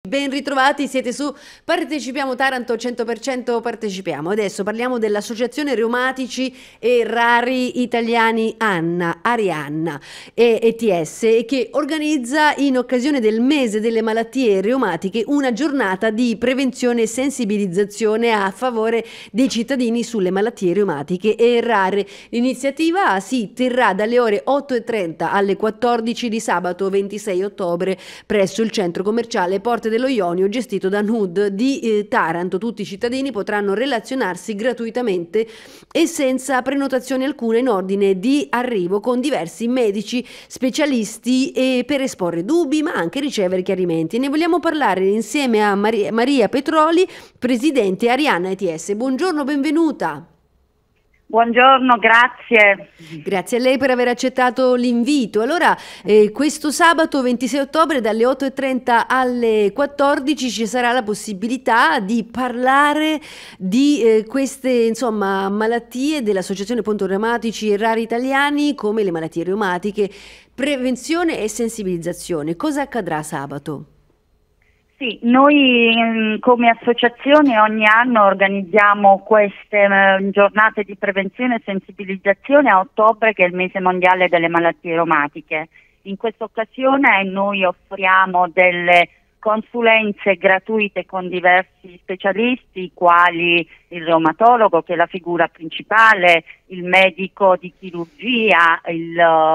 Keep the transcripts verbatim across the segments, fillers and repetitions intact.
Ben ritrovati, siete su Partecipiamo Taranto, cento per cento partecipiamo. Adesso parliamo dell'Associazione Reumatici e Rari Italiani Anna, Arianna e E T S, che organizza in occasione del mese delle malattie reumatiche una giornata di prevenzione e sensibilizzazione a favore dei cittadini sulle malattie reumatiche e rare. L'iniziativa si terrà dalle ore otto e trenta alle quattordici di sabato ventisei ottobre presso il centro commerciale Porte dello Ionio, gestito da N U D di eh, Taranto. Tutti i cittadini potranno relazionarsi gratuitamente e senza prenotazione alcuna in ordine di arrivo con diversi medici specialisti e per esporre dubbi ma anche ricevere chiarimenti. Ne vogliamo parlare insieme a Maria, Maria Petroli, presidente Arianna E T S. Buongiorno, benvenuta. Buongiorno, grazie. Grazie a lei per aver accettato l'invito. Allora, eh, questo sabato ventisei ottobre dalle otto e trenta alle quattordici ci sarà la possibilità di parlare di eh, queste insomma, malattie dell'Associazione appunto Reumatici e Rari Italiani, come le malattie reumatiche, prevenzione e sensibilizzazione. Cosa accadrà sabato? Sì, noi come associazione ogni anno organizziamo queste eh, giornate di prevenzione e sensibilizzazione a ottobre, che è il mese mondiale delle malattie reumatiche. In questa occasione noi offriamo delle consulenze gratuite con diversi specialisti, quali il reumatologo, che è la figura principale, il medico di chirurgia, il,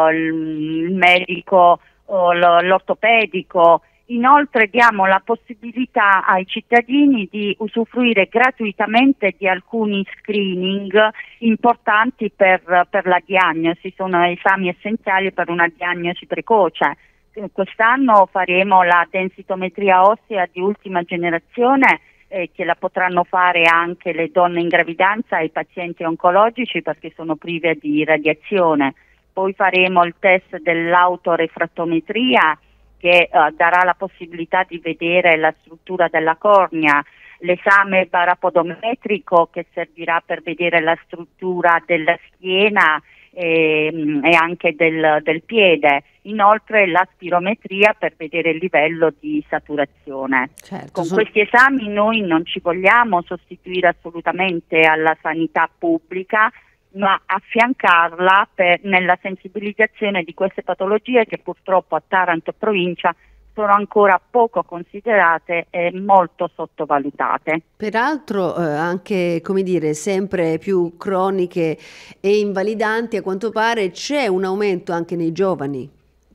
il medico, l'ortopedico. Inoltre diamo la possibilità ai cittadini di usufruire gratuitamente di alcuni screening importanti per, per la diagnosi, sono esami essenziali per una diagnosi precoce. Quest'anno faremo la densitometria ossea di ultima generazione, eh, che la potranno fare anche le donne in gravidanza e i pazienti oncologici perché sono prive di radiazione. Poi faremo il test dell'autorefrattometria, che uh, darà la possibilità di vedere la struttura della cornea, l'esame barapodometrico che servirà per vedere la struttura della schiena e, e anche del, del piede, inoltre la spirometria per vedere il livello di saturazione. Certo, Con sono... questi esami noi non ci vogliamo sostituire assolutamente alla sanità pubblica, ma affiancarla per, nella sensibilizzazione di queste patologie che purtroppo a Taranto e provincia sono ancora poco considerate e molto sottovalutate. Peraltro eh, anche, come dire, sempre più croniche e invalidanti, a quanto pare c'è un aumento anche nei giovani.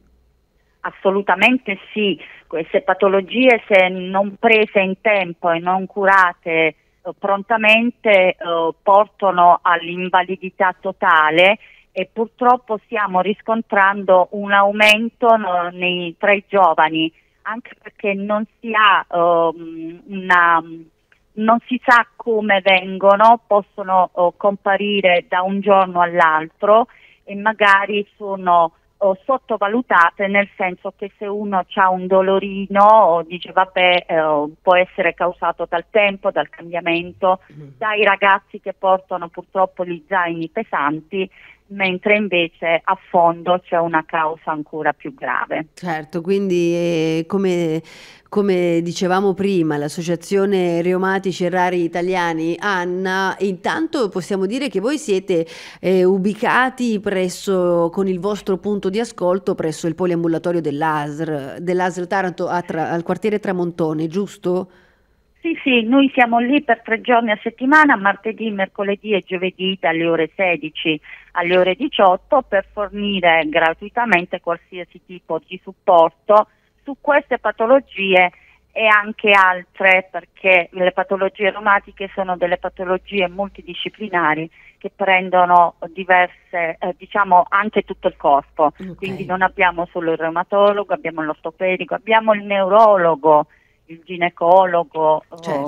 Assolutamente sì, queste patologie, se non prese in tempo e non curate prontamente, eh, portano all'invalidità totale e purtroppo stiamo riscontrando un aumento no, nei, tra i giovani, anche perché non si ha um, una non si sa come vengono, possono uh, comparire da un giorno all'altro e magari sono o sottovalutate, nel senso che se uno ha un dolorino dice vabbè, eh, può essere causato dal tempo, dal cambiamento, dai ragazzi che portano purtroppo gli zaini pesanti, mentre invece a fondo c'è una causa ancora più grave. Certo, quindi eh, come, come dicevamo prima, l'Associazione Reumatici e Rari Italiani Anna, intanto possiamo dire che voi siete eh, ubicati presso, con il vostro punto di ascolto presso il poliambulatorio dell'A S R, dell'A S R Taranto a tra, al quartiere Tramontone, giusto? Sì, sì, noi siamo lì per tre giorni a settimana, martedì, mercoledì e giovedì dalle ore sedici alle ore diciotto, per fornire gratuitamente qualsiasi tipo di supporto su queste patologie e anche altre, perché le patologie reumatiche sono delle patologie multidisciplinari che prendono diverse, eh, diciamo anche tutto il corpo, okay. Quindi non abbiamo solo il reumatologo, abbiamo l'ortopedico, abbiamo il neurologo, il ginecologo, certo, oh,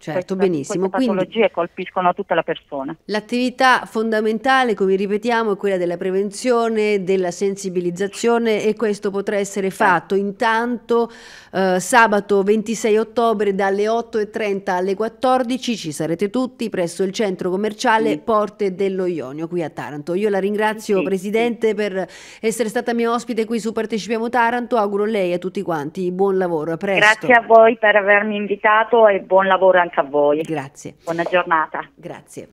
certo, Questa, benissimo. queste patologie Quindi colpiscono tutta la persona. l'attività fondamentale, come ripetiamo, è quella della prevenzione, della sensibilizzazione e questo potrà essere fatto intanto eh, sabato ventisei ottobre dalle otto e trenta alle quattordici, ci sarete tutti presso il centro commerciale Sì, Porte dello Ionio qui a Taranto. Io la ringrazio sì, sì. Presidente per essere stata mia ospite qui su Partecipiamo Taranto, auguro a lei e a tutti quanti buon lavoro, a Grazie presto. a voi per avermi invitato e buon lavoro anche a voi. Grazie, Buona giornata. grazie.